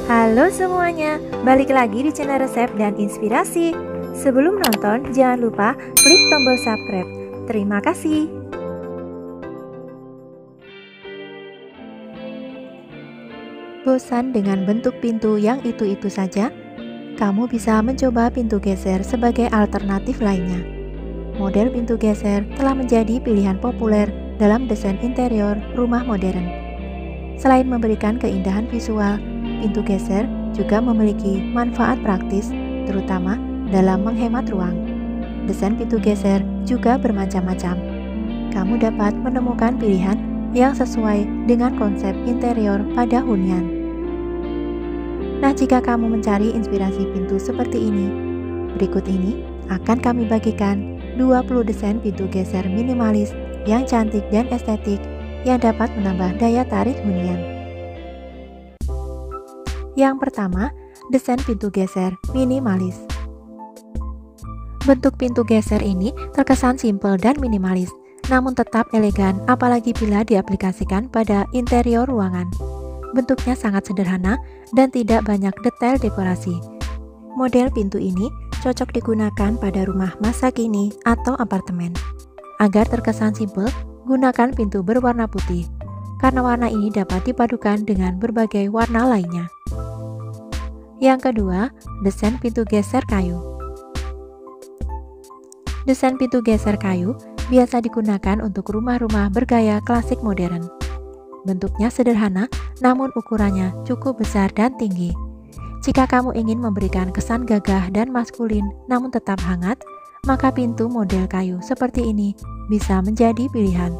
Halo semuanya, balik lagi di channel resep dan inspirasi. Sebelum nonton, jangan lupa klik tombol subscribe. Terima kasih. Bosan dengan bentuk pintu yang itu-itu saja? Kamu bisa mencoba pintu geser sebagai alternatif lainnya. Model pintu geser telah menjadi pilihan populer dalam desain interior rumah modern. Selain memberikan keindahan visual, pintu geser juga memiliki manfaat praktis, terutama dalam menghemat ruang. Desain pintu geser juga bermacam-macam. Kamu dapat menemukan pilihan yang sesuai dengan konsep interior pada hunian. Nah, jika kamu mencari inspirasi pintu seperti ini, berikut ini akan kami bagikan 20 desain pintu geser minimalis yang cantik dan estetik yang dapat menambah daya tarik hunian. Yang pertama, desain pintu geser minimalis. Bentuk pintu geser ini terkesan simpel dan minimalis, namun tetap elegan apalagi bila diaplikasikan pada interior ruangan. Bentuknya sangat sederhana dan tidak banyak detail dekorasi. Model pintu ini cocok digunakan pada rumah masa kini atau apartemen. Agar terkesan simpel, gunakan pintu berwarna putih, karena warna ini dapat dipadukan dengan berbagai warna lainnya. Yang kedua, desain pintu geser kayu. Desain pintu geser kayu biasa digunakan untuk rumah-rumah bergaya klasik modern. Bentuknya sederhana, namun ukurannya cukup besar dan tinggi. Jika kamu ingin memberikan kesan gagah dan maskulin namun tetap hangat, maka pintu model kayu seperti ini bisa menjadi pilihan.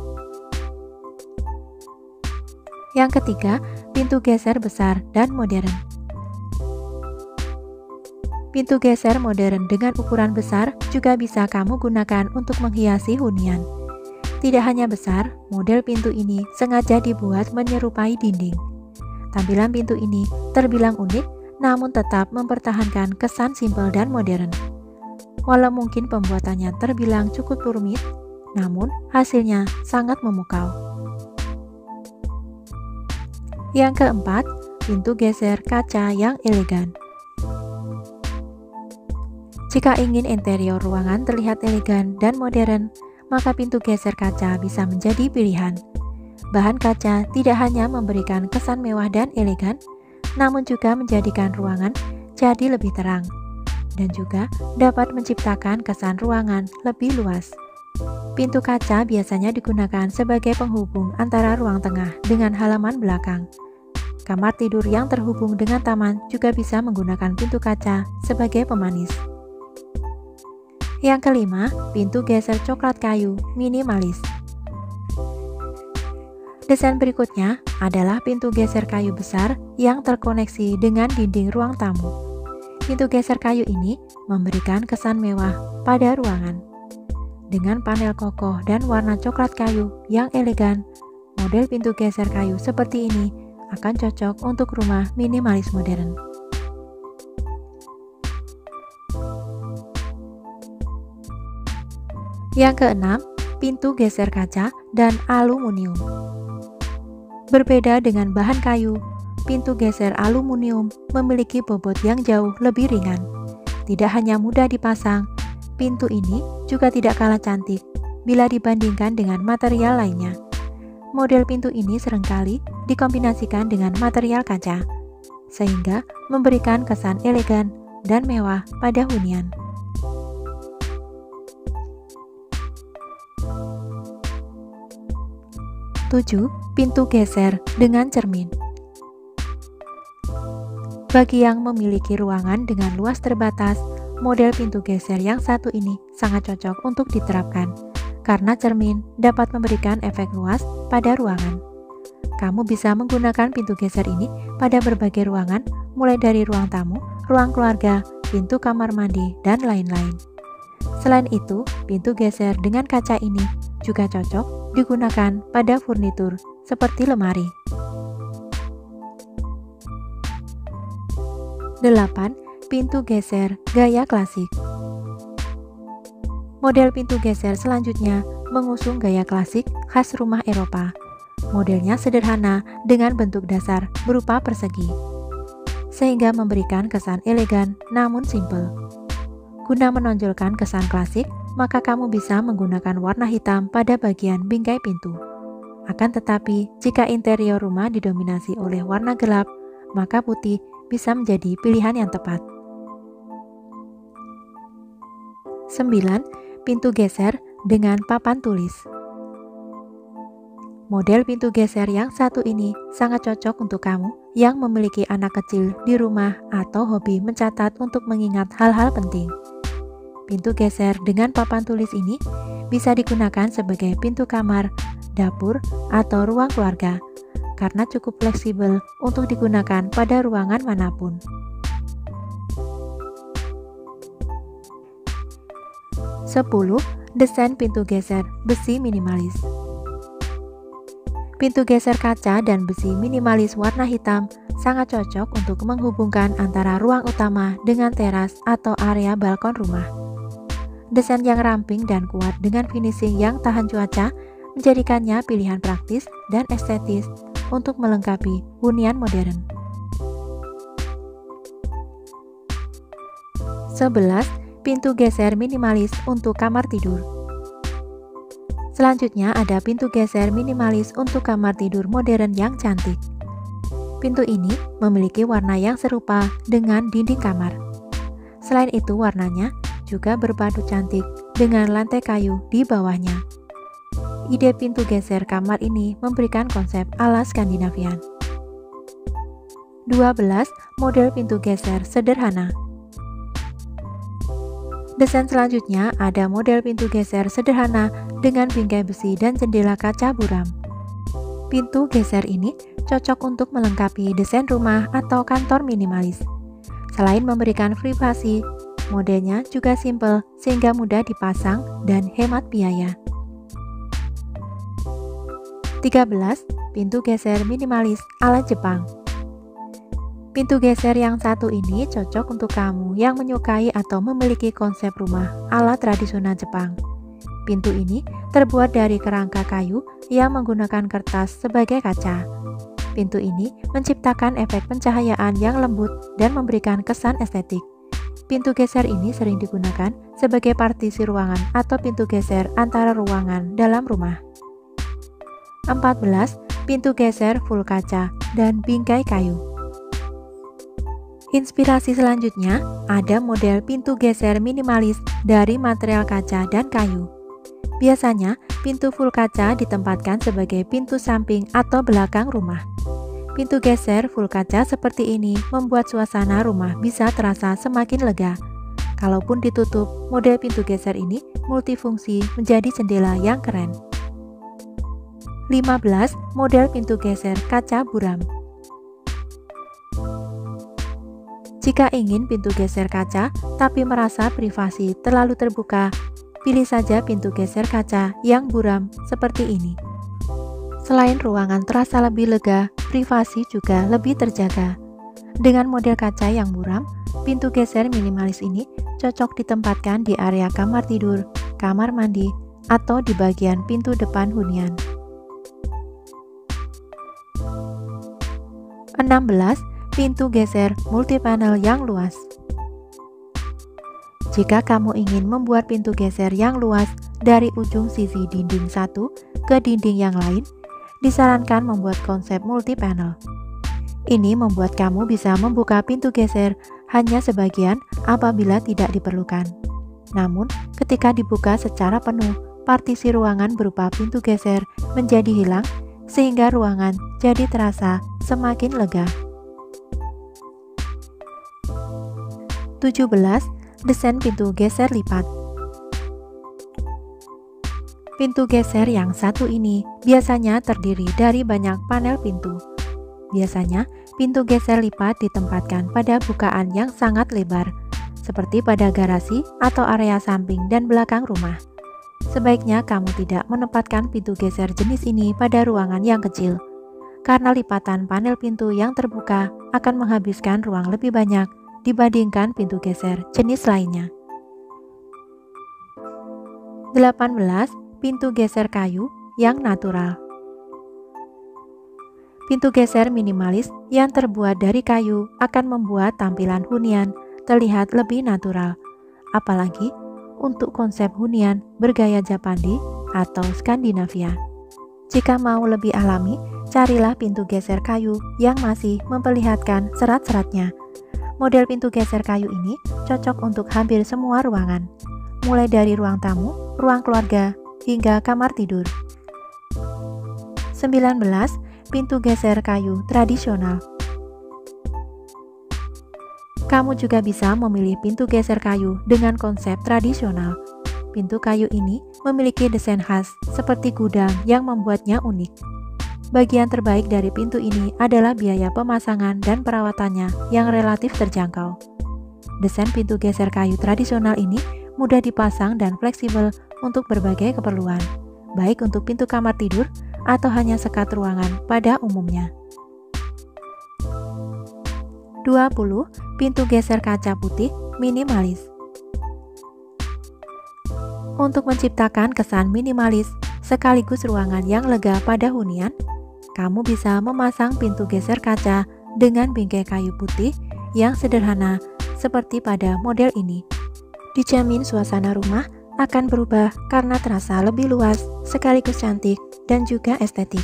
Yang ketiga, pintu geser besar dan modern. Pintu geser modern dengan ukuran besar juga bisa kamu gunakan untuk menghiasi hunian. Tidak hanya besar, model pintu ini sengaja dibuat menyerupai dinding. Tampilan pintu ini terbilang unik, namun tetap mempertahankan kesan simpel dan modern. Walau mungkin pembuatannya terbilang cukup rumit, namun hasilnya sangat memukau. Yang keempat, pintu geser kaca yang elegan. Jika ingin interior ruangan terlihat elegan dan modern, maka pintu geser kaca bisa menjadi pilihan. Bahan kaca tidak hanya memberikan kesan mewah dan elegan, namun juga menjadikan ruangan jadi lebih terang, dan juga dapat menciptakan kesan ruangan lebih luas. Pintu kaca biasanya digunakan sebagai penghubung antara ruang tengah dengan halaman belakang. Kamar tidur yang terhubung dengan taman juga bisa menggunakan pintu kaca sebagai pemanis. Yang kelima, pintu geser coklat kayu minimalis. Desain berikutnya adalah pintu geser kayu besar yang terkoneksi dengan dinding ruang tamu. Pintu geser kayu ini memberikan kesan mewah pada ruangan. Dengan panel kokoh dan warna coklat kayu yang elegan, model pintu geser kayu seperti ini akan cocok untuk rumah minimalis modern. Yang keenam, pintu geser kaca dan aluminium. Berbeda dengan bahan kayu, pintu geser aluminium memiliki bobot yang jauh lebih ringan. Tidak hanya mudah dipasang, pintu ini juga tidak kalah cantik bila dibandingkan dengan material lainnya. Model pintu ini seringkali dikombinasikan dengan material kaca, sehingga memberikan kesan elegan dan mewah pada hunian. Tujuh, pintu geser dengan cermin. Bagi yang memiliki ruangan dengan luas terbatas, model pintu geser yang satu ini sangat cocok untuk diterapkan, karena cermin dapat memberikan efek luas pada ruangan. Kamu bisa menggunakan pintu geser ini pada berbagai ruangan, mulai dari ruang tamu, ruang keluarga, pintu kamar mandi, dan lain-lain. Selain itu, pintu geser dengan kaca ini juga cocok digunakan pada furnitur seperti lemari. 8. Pintu geser gaya klasik. Model pintu geser selanjutnya mengusung gaya klasik khas rumah Eropa. Modelnya sederhana dengan bentuk dasar berupa persegi. sehingga memberikan kesan elegan namun simpel. Guna menonjolkan kesan klasik, maka kamu bisa menggunakan warna hitam pada bagian bingkai pintu. Akan tetapi, jika interior rumah didominasi oleh warna gelap, maka putih bisa menjadi pilihan yang tepat. 9. Pintu geser dengan papan tulis. Model pintu geser yang satu ini sangat cocok untuk kamu yang memiliki anak kecil di rumah atau hobi mencatat untuk mengingat hal-hal penting. Pintu geser dengan papan tulis ini bisa digunakan sebagai pintu kamar, dapur, atau ruang keluarga karena cukup fleksibel untuk digunakan pada ruangan manapun. 10. Desain pintu geser besi minimalis. Pintu geser kaca dan besi minimalis warna hitam sangat cocok untuk menghubungkan antara ruang utama dengan teras atau area balkon rumah. Desain yang ramping dan kuat dengan finishing yang tahan cuaca menjadikannya pilihan praktis dan estetis untuk melengkapi hunian modern. 11. Pintu geser minimalis untuk kamar tidur. Selanjutnya ada pintu geser minimalis untuk kamar tidur modern yang cantik. Pintu ini memiliki warna yang serupa dengan dinding kamar. Selain itu warnanya juga berpadu cantik dengan lantai kayu di bawahnya. Ide pintu geser kamar ini memberikan konsep ala Skandinavian. 12. Model pintu geser sederhana. Desain selanjutnya ada model pintu geser sederhana dengan bingkai besi dan jendela kaca buram. Pintu geser ini cocok untuk melengkapi desain rumah atau kantor minimalis. Selain memberikan privasi, modelnya juga simpel sehingga mudah dipasang dan hemat biaya. 13. Pintu geser minimalis ala Jepang. Pintu geser yang satu ini cocok untuk kamu yang menyukai atau memiliki konsep rumah ala tradisional Jepang. Pintu ini terbuat dari kerangka kayu yang menggunakan kertas sebagai kaca. Pintu ini menciptakan efek pencahayaan yang lembut dan memberikan kesan estetik. Pintu geser ini sering digunakan sebagai partisi ruangan atau pintu geser antara ruangan dalam rumah. 14. Pintu geser full kaca dan bingkai kayu. Inspirasi selanjutnya ada model pintu geser minimalis dari material kaca dan kayu. Biasanya, pintu full kaca ditempatkan sebagai pintu samping atau belakang rumah. Pintu geser full kaca seperti ini membuat suasana rumah bisa terasa semakin lega. Kalaupun ditutup, model pintu geser ini multifungsi menjadi jendela yang keren. 15. Model pintu geser kaca buram. Jika ingin pintu geser kaca, tapi merasa privasi terlalu terbuka, pilih saja pintu geser kaca yang buram seperti ini. Selain ruangan terasa lebih lega, privasi juga lebih terjaga. Dengan model kaca yang buram, pintu geser minimalis ini cocok ditempatkan di area kamar tidur, kamar mandi, atau di bagian pintu depan hunian. 16. Pintu geser multipanel yang luas. Jika kamu ingin membuat pintu geser yang luas dari ujung sisi dinding satu ke dinding yang lain, disarankan membuat konsep multipanel. Ini membuat kamu bisa membuka pintu geser hanya sebagian apabila tidak diperlukan. Namun, ketika dibuka secara penuh, partisi ruangan berupa pintu geser menjadi hilang sehingga ruangan jadi terasa semakin lega. 17. Desain pintu geser lipat. Pintu geser yang satu ini biasanya terdiri dari banyak panel pintu. Biasanya, pintu geser lipat ditempatkan pada bukaan yang sangat lebar, seperti pada garasi atau area samping dan belakang rumah. Sebaiknya kamu tidak menempatkan pintu geser jenis ini pada ruangan yang kecil, karena lipatan panel pintu yang terbuka akan menghabiskan ruang lebih banyak dibandingkan pintu geser jenis lainnya. 18. Pintu geser kayu yang natural. Pintu geser minimalis yang terbuat dari kayu akan membuat tampilan hunian terlihat lebih natural, apalagi untuk konsep hunian bergaya Japandi atau Skandinavia. Jika mau lebih alami, carilah pintu geser kayu yang masih memperlihatkan serat-seratnya. Model pintu geser kayu ini cocok untuk hampir semua ruangan, mulai dari ruang tamu, ruang keluarga, hingga kamar tidur. 19. Pintu geser kayu tradisional. Kamu juga bisa memilih pintu geser kayu dengan konsep tradisional. Pintu kayu ini memiliki desain khas seperti gudang yang membuatnya unik. Bagian terbaik dari pintu ini adalah biaya pemasangan dan perawatannya yang relatif terjangkau. Desain pintu geser kayu tradisional ini mudah dipasang dan fleksibel untuk berbagai keperluan, baik untuk pintu kamar tidur atau hanya sekat ruangan pada umumnya. 20. Pintu geser kaca putih minimalis. Untuk menciptakan kesan minimalis sekaligus ruangan yang lega pada hunian, kamu bisa memasang pintu geser kaca dengan bingkai kayu putih yang sederhana seperti pada model ini. Dijamin suasana rumah akan berubah karena terasa lebih luas, sekaligus cantik dan juga estetik.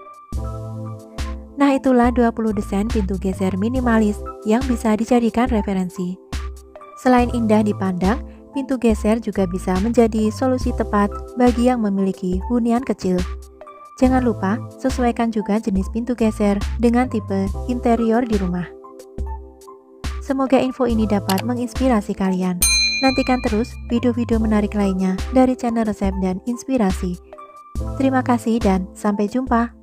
Nah, itulah 20 desain pintu geser minimalis yang bisa dijadikan referensi. Selain indah dipandang, pintu geser juga bisa menjadi solusi tepat bagi yang memiliki hunian kecil. Jangan lupa sesuaikan juga jenis pintu geser dengan tipe interior di rumah. Semoga info ini dapat menginspirasi kalian. Nantikan terus video-video menarik lainnya dari channel resep dan inspirasi. Terima kasih dan sampai jumpa.